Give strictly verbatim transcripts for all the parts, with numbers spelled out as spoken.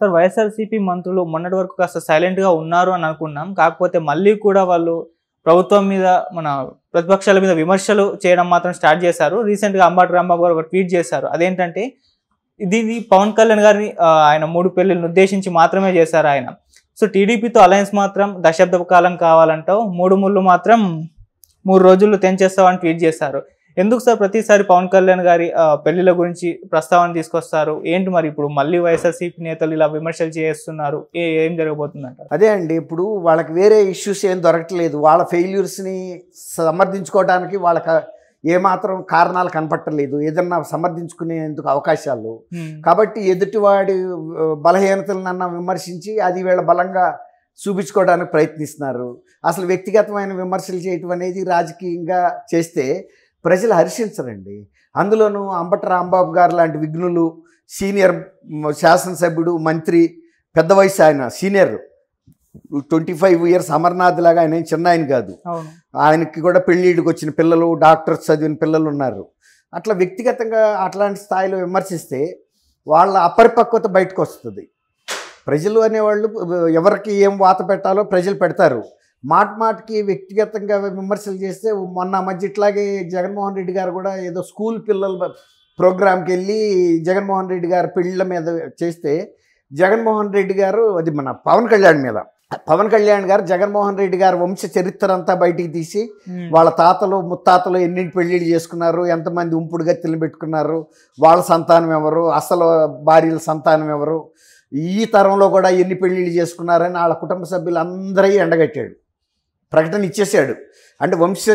Sir YSRCP మంత్రులు మొన్నటి వరకు కాస్త సైలెంట్గా ఉన్నారు అని అనుకున్నాం. కాకపోతే మళ్ళీ కూడా వాళ్ళు ప్రభుత్వం మీద మన ప్రతిపక్షాల మీద విమర్శలు చేయడం మాత్రం స్టార్ట్ చేశారు. రీసెంట్గా అంబటి రాంబాబు గారు ఒక ట్వీట్ చేశారు. అదేంటంటే ఇది పవన్ కళ్యాణ్ గారిని ఆయన మూడు పెళ్లిళ్ళను ఉద్దేశించి మాత్రమే చేశారు ఆయన. సో టీడీపీతో అలయన్స్ మాత్రం దశాబ్ద కాలం కావాలంటావు, మూడు ముళ్ళు మాత్రం మూడు రోజుల్లో తెంచేస్తామని ట్వీట్ చేశారు. ఎందుకు సార్ ప్రతిసారి పవన్ కళ్యాణ్ గారి పెళ్లిళ్ళ గురించి ప్రస్తావన తీసుకొస్తారు? ఏంటి మరి ఇప్పుడు మళ్ళీ వైఎస్ఆర్సీపీ నేతలు ఇలా విమర్శలు చేస్తున్నారు, ఏం జరగబోతుందంటారు? అదే అండి, ఇప్పుడు వాళ్ళకి వేరే ఇష్యూస్ ఏం దొరకట్లేదు. వాళ్ళ ఫెయిల్యూర్స్ని సమర్థించుకోవడానికి వాళ్ళకి ఏమాత్రం కారణాలు కనపట్టలేదు, ఏదన్నా సమర్థించుకునేందుకు అవకాశాలు. కాబట్టి ఎదుటివాడి బలహీనతలనన్నా విమర్శించి అది వీళ్ళ బలంగా చూపించుకోవడానికి ప్రయత్నిస్తున్నారు. అసలు వ్యక్తిగతమైన విమర్శలు చేయటం అనేది రాజకీయంగా చేస్తే ప్రజలు హర్షించరండి. అందులోనూ అంబటి రాంబాబు గారు లాంటి విఘ్నులు, సీనియర్ శాసనసభ్యుడు, మంత్రి, పెద్ద వయసు, ఆయన senior, twenty five years Amarnath లాగా ఆయన చిన్న ఆయన కాదు. ఆయనకి కూడా పెళ్ళిళ్ళకి వచ్చిన పిల్లలు, డాక్టర్స్ చదివిన పిల్లలు ఉన్నారు. అట్లా వ్యక్తిగతంగా అట్లాంటి స్థాయిలో విమర్శిస్తే వాళ్ళ అపరిపక్వత బయటకు వస్తుంది. ప్రజలు అనేవాళ్ళు ఎవరికి ఏం వాత పెట్టాలో ప్రజలు పెడతారు. మాట మాటకి వ్యక్తిగతంగా విమర్శలు చేస్తే మొన్న మధ్య ఇట్లాగే జగన్మోహన్ రెడ్డి గారు కూడా ఏదో స్కూల్ పిల్లల ప్రోగ్రాంకి వెళ్ళి జగన్మోహన్ రెడ్డి గారు పెళ్ళిళ్ళ మీద చేస్తే జగన్మోహన్ రెడ్డి గారు, అది మన పవన్ కళ్యాణ్ మీద, పవన్ కళ్యాణ్ గారు జగన్మోహన్ రెడ్డి గారు వంశ చరిత్ర అంతా బయటికి తీసి వాళ్ళ తాతలు ముత్తాతలు ఎన్నింటి పెళ్ళిళ్ళు చేసుకున్నారు, ఎంతమంది ఉంపుడు గత్తెలు పెట్టుకున్నారు, వాళ్ళ సంతానం ఎవరు, అసలు భార్యల సంతానం ఎవరు, ఈ తరంలో కూడా ఎన్ని పెళ్ళిళ్ళు చేసుకున్నారని వాళ్ళ కుటుంబ సభ్యులు అందరూ ఎండగట్టాడు, ప్రకటన ఇచ్చేసాడు. అంటే వంశ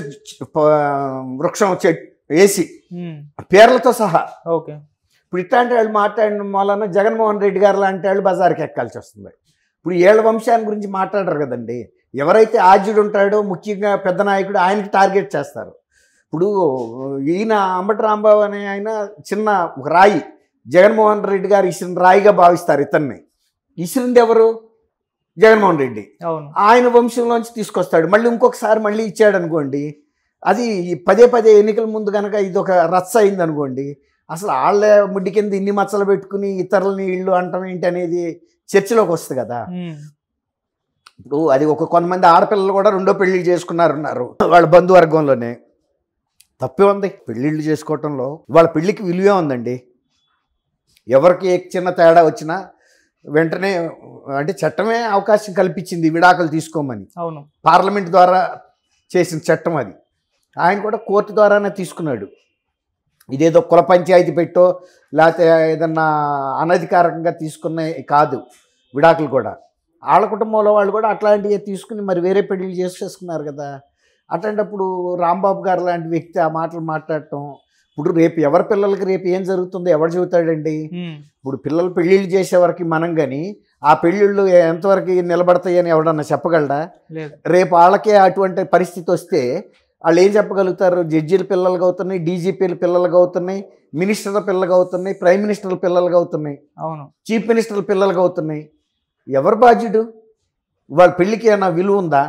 వృక్షం వేసి పేర్లతో సహా. ఓకే, ఇప్పుడు ఇట్లాంటి వాళ్ళు మాట్లాడిన వలన జగన్మోహన్ రెడ్డి గారు లాంటి వాళ్ళు బజార్కి ఎక్కాల్సి వస్తుంది. ఇప్పుడు ఏళ్ల వంశాన్ని గురించి మాట్లాడరు కదండి. ఎవరైతే ఆద్యుడు ఉంటాడో, ముఖ్యంగా పెద్ద నాయకుడు, ఆయనకి టార్గెట్ చేస్తారు. ఇప్పుడు ఈయన అంబటి రాంబాబు అనే ఆయన చిన్న ఒక రాయి, జగన్మోహన్ రెడ్డి గారు ఇసిన రాయిగా భావిస్తారు ఇతన్ని. ఇసిరింది ఎవరు? జగన్మోహన్ రెడ్డి. ఆయన వంశంలోంచి తీసుకొస్తాడు. మళ్ళీ ఇంకొకసారి మళ్ళీ ఇచ్చాడు అనుకోండి, అది పదే పదే ఎన్నికల ముందు కనుక ఇది ఒక రచ్చ అయింది అనుకోండి, అసలు వాళ్ళ ముడ్డి కింద ఇన్ని మచ్చలు పెట్టుకుని ఇతరులని ఇళ్ళు అంటాం ఏంటి అనేది చర్చలోకి వస్తుంది కదా. ఇప్పుడు అది ఒక కొంతమంది ఆడపిల్లలు కూడా రెండో పెళ్ళిళ్ళు చేసుకున్నారు ఉన్నారు వాళ్ళ బంధువర్గంలోనే. తప్పే ఉంది పెళ్ళిళ్ళు చేసుకోవటంలో. వాళ్ళ పెళ్ళికి విలువే ఉందండి. ఎవరికి ఏ చిన్న తేడా వచ్చినా వెంటనే, అంటే చట్టమే అవకాశం కల్పించింది విడాకులు తీసుకోమని. అవును, పార్లమెంట్ ద్వారా చేసిన చట్టం అది. ఆయన కూడా కోర్టు ద్వారానే తీసుకున్నాడు. ఇదేదో కుల పంచాయతీ పెట్టో లేకపోతే ఏదన్నా అనధికారికంగా తీసుకున్న కాదు విడాకులు కూడా. వాళ్ళ కుటుంబంలో వాళ్ళు కూడా అట్లాంటివి తీసుకుని మరి వేరే పెళ్ళిళ్ళు చేసేసుకున్నారు కదా. అట్లాంటప్పుడు రాంబాబు గారు లాంటి వ్యక్తి ఆ మాటలు మాట్లాడటం, ఇప్పుడు రేపు ఎవరి పిల్లలకి రేపు ఏం జరుగుతుందో ఎవరు చెబుతాడండి? ఇప్పుడు పిల్లలు పెళ్ళిళ్ళు చేసేవరకు మనం కానీ ఆ పెళ్ళిళ్ళు ఎంతవరకు నిలబడతాయని ఎవడన్నా చెప్పగలడా? రేపు వాళ్ళకే అటువంటి పరిస్థితి వస్తే వాళ్ళు ఏం చెప్పగలుగుతారు? జడ్జీల పిల్లలుగా అవుతున్నాయి, డీజీపీల పిల్లలుగా అవుతున్నాయి, మినిస్టర్ల పిల్లలుగా అవుతున్నాయి, ప్రైమ్ మినిస్టర్ల పిల్లలుగా అవుతున్నాయి, అవును, చీఫ్ మినిస్టర్ల పిల్లలుగా అవుతున్నాయి. ఎవరు బాధ్యుడు? వాళ్ళ పెళ్ళికి ఏమైనా విలువ ఉందా?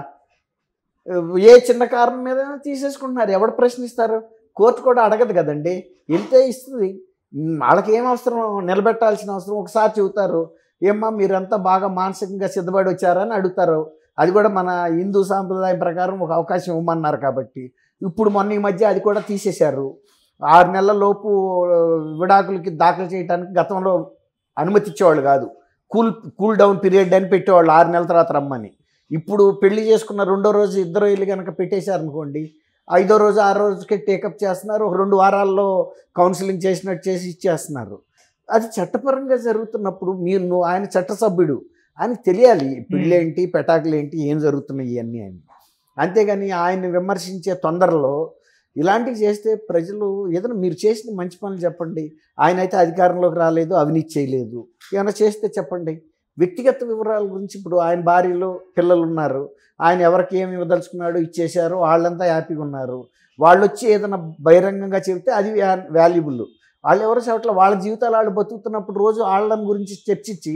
ఏ చిన్న కారణం మీద తీసేసుకుంటున్నారు. ఎవరు ప్రశ్నిస్తారు? కోర్టు కూడా అడగదు కదండి, వెళ్తే ఇస్తుంది. వాళ్ళకి ఏం అవసరం? నిలబెట్టాల్సిన అవసరం. ఒకసారి చెబుతారు, ఏమ్మా మీరంతా బాగా మానసికంగా సిద్ధపడి వచ్చారని అడుగుతారు. అది కూడా మన హిందూ సాంప్రదాయం ప్రకారం ఒక అవకాశం ఇవ్వమన్నారు కాబట్టి. ఇప్పుడు మొన్న ఈ మధ్య అది కూడా తీసేశారు. ఆరు నెలల లోపు విడాకులకి దాఖలు చేయడానికి గతంలో అనుమతి ఇచ్చేవాళ్ళు కాదు, కూల్ కూల్ డౌన్ పీరియడ్ అని పెట్టేవాళ్ళు, ఆరు నెలల తర్వాత రమ్మని. ఇప్పుడు పెళ్లి చేసుకున్న రెండో రోజు ఇద్దరు ఇల్లు కనుక పెట్టేశారనుకోండి, ఐదో రోజు ఆరో రోజుకి టేకప్ చేస్తున్నారు. ఒక రెండు వారాల్లో కౌన్సిలింగ్ చేసినట్టు చేసి ఇచ్చేస్తున్నారు. అది చట్టపరంగా జరుగుతున్నప్పుడు మీరు నువ్వు ఆయన చట్టసభ్యుడు, ఆయనకు తెలియాలి పెళ్ళేంటి, పెటాకులేంటి, ఏం జరుగుతున్నాయి ఇవన్నీ అని. అంతేగాని ఆయన్ని విమర్శించే తొందరలో ఇలాంటివి చేస్తే ప్రజలు ఏదైనా మీరు చేసిన మంచి పనులు చెప్పండి. ఆయన అయితే అధికారంలోకి రాలేదు, అవినీతి చేయలేదు, ఏమైనా చేస్తే చెప్పండి. వ్యక్తిగత వివరాల గురించి ఇప్పుడు ఆయన భార్యలు పిల్లలు ఉన్నారు, ఆయన ఎవరికి ఏమి ఇవ్వదలుచుకున్నాడో ఇచ్చేశారు, వాళ్ళంతా హ్యాపీగా ఉన్నారు. వాళ్ళు వచ్చి ఏదైనా బహిరంగంగా చెబితే అది వాల్యుబుల్. వాళ్ళు ఎవరో చోట్ల వాళ్ళ జీవితాలు వాళ్ళు బతుకుతున్నప్పుడు రోజు వాళ్ళని గురించి చర్చించి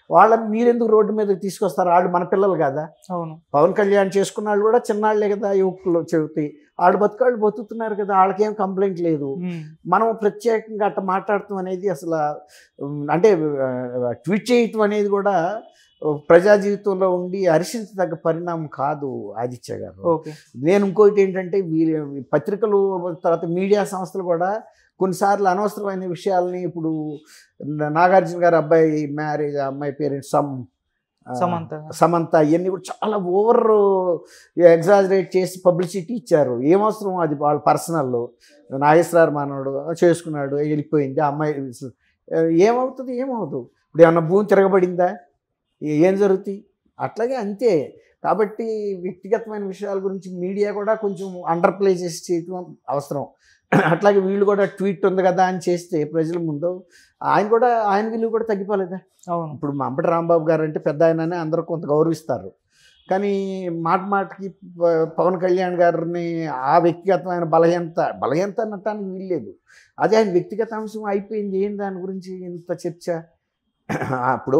వాళ్ళని మీరెందుకు రోడ్డు మీదకి తీసుకొస్తారు? వాళ్ళు మన పిల్లలు కదా. అవును. పవన్ కళ్యాణ్ చేసుకున్న వాళ్ళు కూడా చిన్నాళ్లే కదా, యువకులు చెబుతాయి. వాళ్ళు బతుకాళ్ళు బతుకుతున్నారు కదా, వాళ్ళకేం కంప్లైంట్ లేదు. మనం ప్రత్యేకంగా అట్లా మాట్లాడటం అనేది అసలు అంటే ట్వీట్ చేయటం అనేది కూడా ప్రజా జీవితంలో ఉండి హర్షించదగ్గ పరిణామం కాదు ఆదిత్య గారు. నేను ఇంకోటి ఏంటంటే వీరి పత్రికలు తర్వాత మీడియా సంస్థలు కూడా కొన్నిసార్లు అనవసరమైన విషయాలని, ఇప్పుడు నాగార్జున గారి అబ్బాయి మ్యారేజ్, అమ్మాయి పేరెంట్స్ సమ్ సమంత సమంత ఇవన్నీ కూడా చాలా ఓవర్ ఎగ్జాజరేట్ చేసి పబ్లిసిటీ ఇచ్చారు. ఏమవసరం అది వాళ్ళ పర్సనల్. నాగేశ్వర మానవుడు చేసుకున్నాడు, వెళ్ళిపోయింది ఆ అమ్మాయి, ఏమవుతుంది? ఏమవుతుంది? ఇప్పుడు ఏమన్నా భూమి తిరగబడిందా? ఏం జరుగుతాయి? అట్లాగే అంతే. కాబట్టి వ్యక్తిగతమైన విషయాల గురించి మీడియా కూడా కొంచెం అండర్ ప్లే చేసి చేయటం అవసరం. అట్లాగే వీళ్ళు కూడా ట్వీట్ ఉంది కదా అని చేస్తే ప్రజల ముందు ఆయన కూడా ఆయన విలువ కూడా తగ్గిపోలేదా? అవును. ఇప్పుడు మా అంబటి రాంబాబు గారు అంటే పెద్ద ఆయననే అందరూ కొంత గౌరవిస్తారు, కానీ మాట మాటకి పవన్ కళ్యాణ్ గారిని ఆ వ్యక్తిగతమైన బలహీనత బలహీనత అనటానికి వీల్లేదు. అదే ఆయన వ్యక్తిగత అంశం అయిపోయింది. ఏం దాని గురించి ఇంత చర్చ? అప్పుడు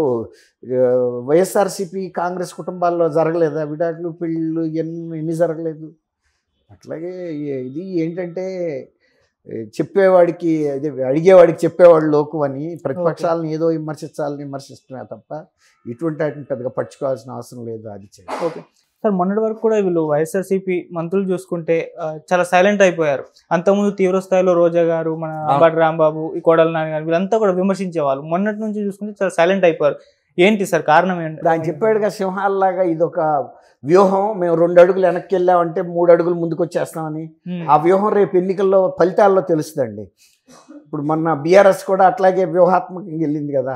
వైఎస్ఆర్సీపీ కాంగ్రెస్ కుటుంబాల్లో జరగలేదా విడాకులు, పెళ్ళిళ్ళు, ఎన్ని ఎన్ని జరగలేదు? అట్లాగే ఇది ఏంటంటే చెప్పేవాడికి అదే అడిగేవాడికి చెప్పేవాడు లోకు అని ప్రతిపక్షాలను ఏదో విమర్శించాలని విమర్శిస్తున్నా తప్ప ఇటువంటి వాటిని పెద్దగా పట్టుకోవాల్సిన అవసరం లేదు. అది ఓకే సార్, మొన్నటి వరకు కూడా వీళ్ళు వైఎస్ఆర్సీపీ మంత్రులు చూసుకుంటే చాలా సైలెంట్ అయిపోయారు. అంతకుముందు తీవ్ర స్థాయిలో రోజా గారు, మన అంబటి రాంబాబు, ఈ కోడల నాని గారు వీళ్ళంతా కూడా విమర్శించేవాళ్ళు. మొన్నటి నుంచి చూసుకుంటే చాలా సైలెంట్ అయిపోయారు. ఏంటి సార్ కారణం? ఏంటి? ఆయన చెప్పాడుగా సింహాల్లాగా ఇదొక వ్యూహం, మేము రెండు అడుగులు వెనక్కి వెళ్ళామంటే మూడు అడుగులు ముందుకు వచ్చేస్తామని. ఆ వ్యూహం రేపు ఎన్నికల్లో ఫలితాల్లో తెలుస్తుందండి. ఇప్పుడు మొన్న బీఆర్ఎస్ కూడా అట్లాగే వ్యూహాత్మకంగా వెళ్ళింది కదా,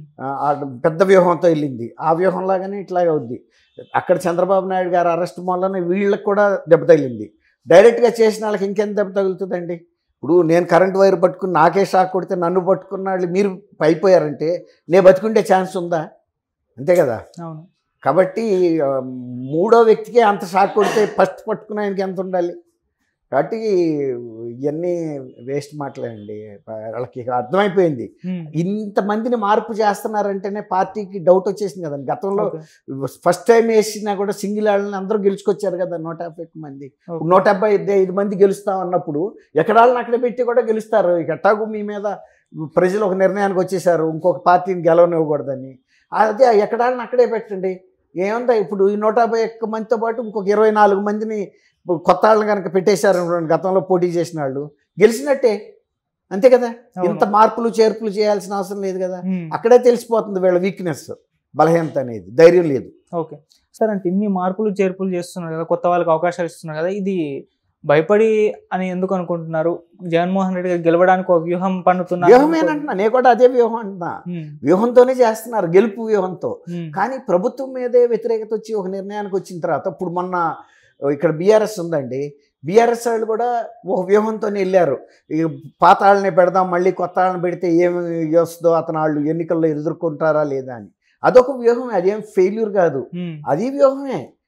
పెద్ద వ్యూహంతో వెళ్ళింది. ఆ వ్యూహం లాగానే ఇట్లాగే అవుద్ది. అక్కడ చంద్రబాబు నాయుడు గారు అరెస్ట్ వల్లనే వీళ్ళకి కూడా దెబ్బ తగిలింది. డైరెక్ట్గా చేసిన వాళ్ళకి ఇంకెంత దెబ్బ తగులుతుందండి? ఇప్పుడు నేను కరెంట్ వైర్ పట్టుకుని నాకే షాక్ కొడితే నన్ను పట్టుకున్న వాళ్ళు మీరు అయిపోయారంటే నేను బతుకుండే ఛాన్స్ ఉందా? అంతే కదా. అవును. కాబట్టి మూడో వ్యక్తికే అంత షాక్ కొడితే ఫస్ట్ పట్టుకున్న ఆయనకి ఎంత ఉండాలి? కాబట్టి ఇవన్నీ వేస్ట్ మాటలేండి. వాళ్ళకి అర్థమైపోయింది ఇంతమందిని మార్పు చేస్తున్నారంటేనే పార్టీకి డౌట్ వచ్చేసింది కదండి. గతంలో ఫస్ట్ టైం వేసినా కూడా సింగిల్ వాళ్ళని అందరూ గెలుచుకొచ్చారు కదా, నూట యాభై మంది నూట డెబ్బై ఐదు మంది గెలుస్తాం అన్నప్పుడు ఎక్కడ వాళ్ళని అక్కడ పెట్టి కూడా గెలుస్తారు. ఇక ఎట్టాగు మీ మీద ప్రజలు ఒక నిర్ణయానికి వచ్చేసారు ఇంకొక పార్టీని గెలవనివ్వకూడదని. అదే ఎక్కడ వాళ్ళని అక్కడే పెట్టండి. ఏముందా ఇప్పుడు ఈ నూట యాభై ఒక్క మందితో పాటు ఇంకొక ఇరవై నాలుగు మందిని కొత్త వాళ్ళని కనుక పెట్టేశారు గతంలో పోటీ చేసిన వాళ్ళు గెలిచినట్టే. అంతే కదా. ఇంత మార్పులు చేర్పులు చేయాల్సిన అవసరం లేదు కదా. అక్కడే తెలిసిపోతుంది వీళ్ళ వీక్నెస్, బలహీనత అనేది, ధైర్యం లేదు. ఓకే సార్, అంటే ఇన్ని మార్పులు చేర్పులు చేస్తున్నారు కదా, కొత్త వాళ్ళకి అవకాశాలు ఇస్తున్నారు కదా, ఇది భయపడి అని ఎందుకు అనుకుంటున్నారు? జగన్మోహన్ రెడ్డి గారు గెలవడానికి ఒక వ్యూహం పన్నుతున్నారు. వ్యూహమేనంటున్నా, నేను కూడా అదే వ్యూహం అంటున్నా. వ్యూహంతోనే చేస్తున్నారు, గెలుపు వ్యూహంతో. కానీ ప్రభుత్వం మీదే వ్యతిరేకత వచ్చి ఒక నిర్ణయానికి వచ్చిన తర్వాత, ఇప్పుడు మొన్న ఇక్కడ బీఆర్ఎస్ ఉందండి, బీఆర్ఎస్ వాళ్ళు కూడా ఒక వ్యూహంతోనే వెళ్ళారు. పాత వాళ్ళని పెడదాం, మళ్ళీ కొత్త వాళ్ళని పెడితే ఏమి వస్తుందో అతను వాళ్ళు ఎన్నికల్లో ఎదుర్కొంటారా లేదా అని. అదొక వ్యూహమే, అదేం ఫెయిల్యూర్ కాదు, అది వ్యూహమే.